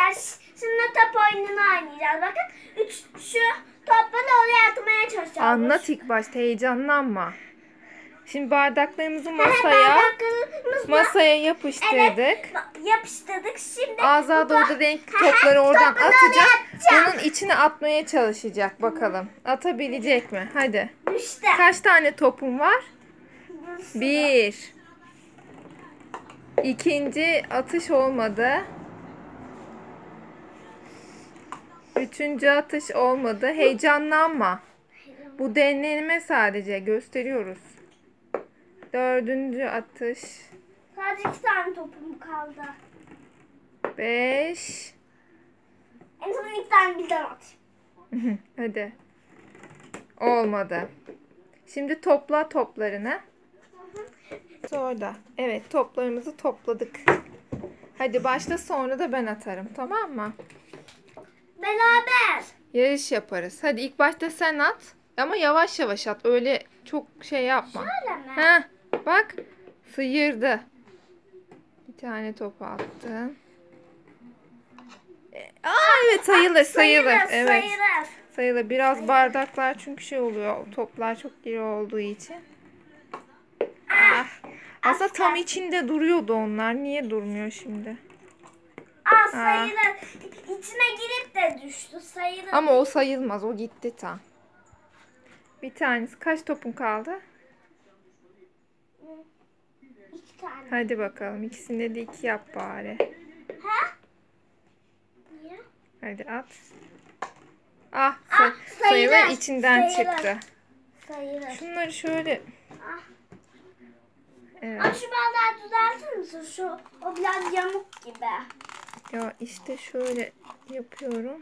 arkadaşlar şimdi top oyununu oynayacağız. Bakın şu topları oraya atmaya çalışacağız. Anlat ilk başta, heyecanlanma. Şimdi bardaklarımızı masaya yapıştırdık. Evet, yapıştırdık. Şimdi Azra da orada renkli topları oradan atacak. Bunun içine atmaya çalışacak bakalım. Atabilecek mi? Hadi. düştü. Kaç tane topun var? 1. İkinci atış olmadı. Üçüncü atış olmadı. Heyecanlanma. Bu deneme sadece. Gösteriyoruz. Dördüncü atış. Sadece 2 tane topum kaldı. 5. En son 2 tane birden at. Hadi. Olmadı. Şimdi topla toplarını. Orada. Evet, toplarımızı topladık. Hadi başla, sonra da ben atarım, tamam mı? Beraber. Yarış yaparız. Hadi ilk başta sen at. Ama yavaş yavaş at. Öyle çok şey yapma. Şöyle mi? Heh, bak sıyırdı. Bir tane top attın. Evet, sayılır. Evet. Sayılır. Sayılır. Biraz bardaklar çünkü şey oluyor. Toplar çok iri olduğu için. Aslında tam içinde duruyordu onlar. Niye durmuyor şimdi? Sayılır. İçine girip de düştü. Sayılır. Ama o sayılmaz. O gitti tam. Bir tanesi. Kaç topun kaldı? 2 tane. Hadi bakalım. İkisinde de 2 yap bari. Ha? Niye? Hadi at. Sayılır. İçinden çıktı. Sayılır. Şunları şöyle. Evet. Şu bardağı düzeltir misin? O biraz yamuk gibi. Ya işte şöyle yapıyorum.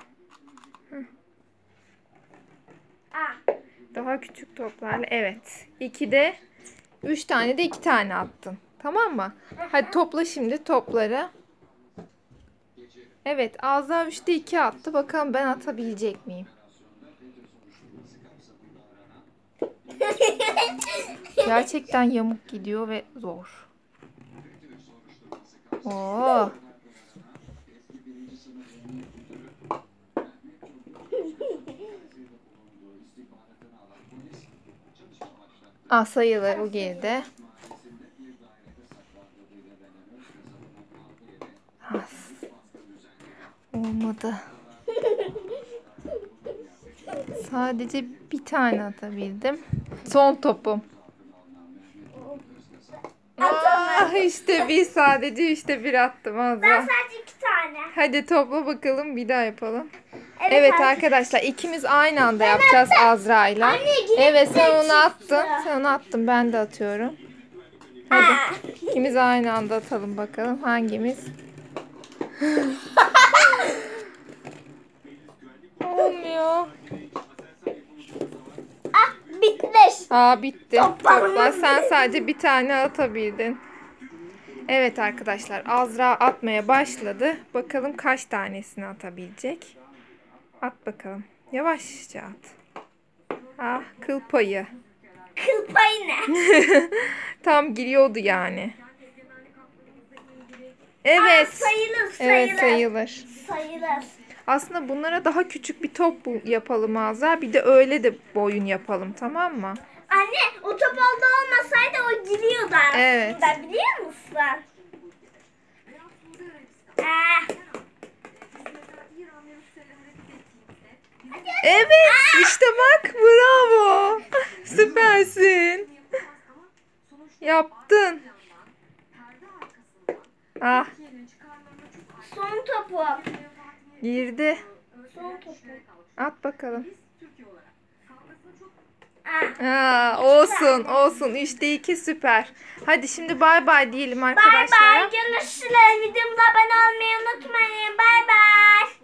Daha küçük toplarla. Evet. 3 tane de 2 tane attın. Tamam mı? Hadi topla şimdi topları. Evet. Azra 3'te 2 attı. Bakalım ben atabilecek miyim? Gerçekten yamuk gidiyor ve zor. Oo. Sayılır, o geride. Olmadı. Sadece bir tane atabildim. Son topum. İşte bir attım Azra. Ben sadece 2 tane. Hadi topla bakalım, bir daha yapalım. Evet arkadaşlar, ikimiz aynı anda yapacağız Azra'yla. Evet, sen onu attın. Ben de atıyorum. Hadi ikimiz aynı anda atalım bakalım hangimiz. Olmuyor. Bitmiş. Bitti. Topla. Sen sadece bir tane atabildin. Evet arkadaşlar, Azra atmaya başladı. Bakalım kaç tanesini atabilecek. At bakalım. Yavaşça at. Kıl payı. Kıl payı ne? Tam giriyordu yani. Evet. Sayılır. Evet, sayılır. Sayılır. Aslında bunlara daha küçük bir top yapalım Azra. Bir de öyle de boyun yapalım, tamam mı? Anne, o top orada olmasaydı o giriyordu aslında. Evet. Biliyor musun? Evet, işte bak, bravo. Süpersin. Yaptın. Son topu. Girdi. Son topu. At bakalım. Olsun. 3'te 2 süper. Hadi şimdi bay bay diyelim arkadaşlar. Bay bay. Görüşürüz. Videomuza abone olmayı unutmayın. Bay bay.